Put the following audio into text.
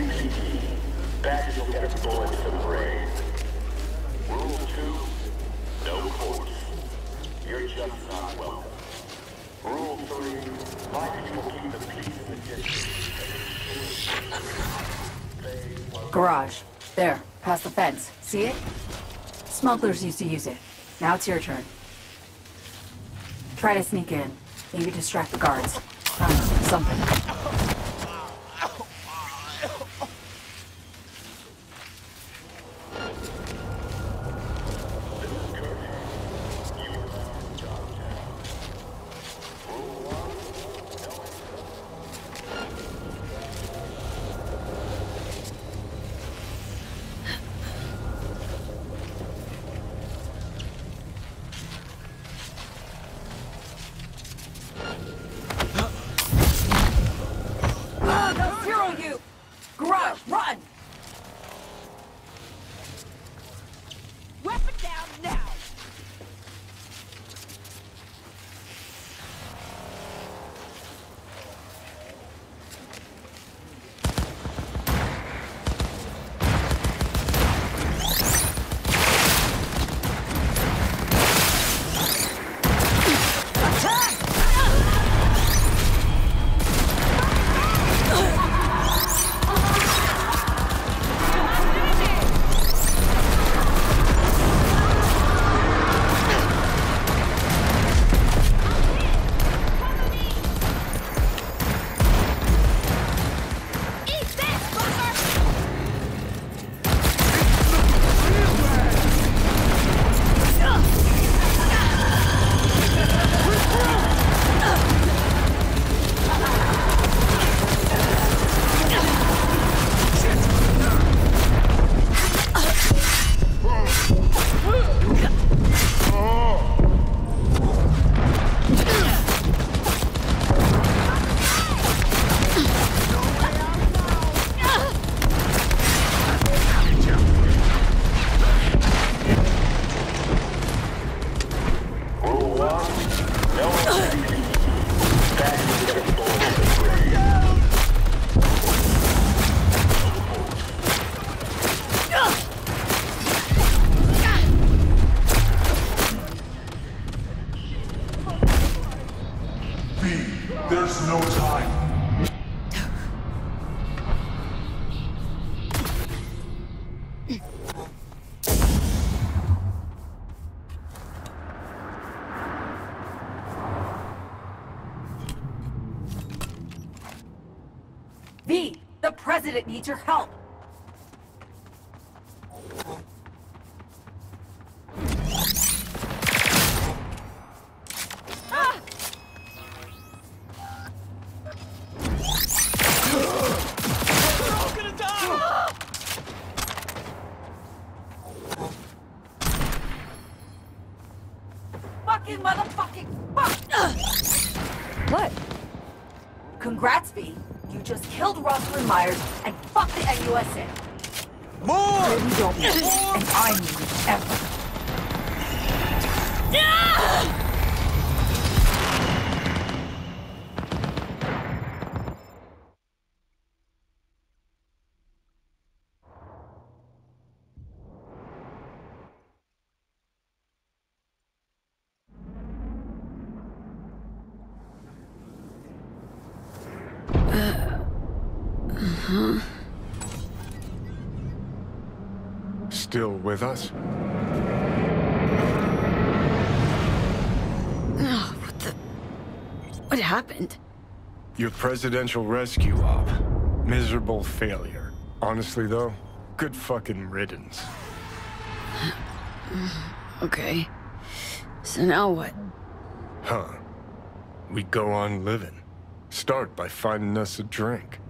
Badges will get bullets to the brain. Rule 2, no course. You're just not welcome. Rule 3, my people keep the peace in the district. Garage. There, past the fence. See it? Smugglers used to use it. Now it's your turn. Try to sneak in. Maybe distract the guards. I don't know, something. Run! Weapon down now! There's no time. V, the president needs your help. Fucking motherfucking fuck! What? Congrats, V. You just killed Rosalind Myers and fucked the NUSA. More! You don't need it, and I need it ever. Still with us? Oh, what happened? Your presidential rescue op. Miserable failure. Honestly, though, good fucking riddance. Okay. So now what? Huh. We go on living. Start by finding us a drink.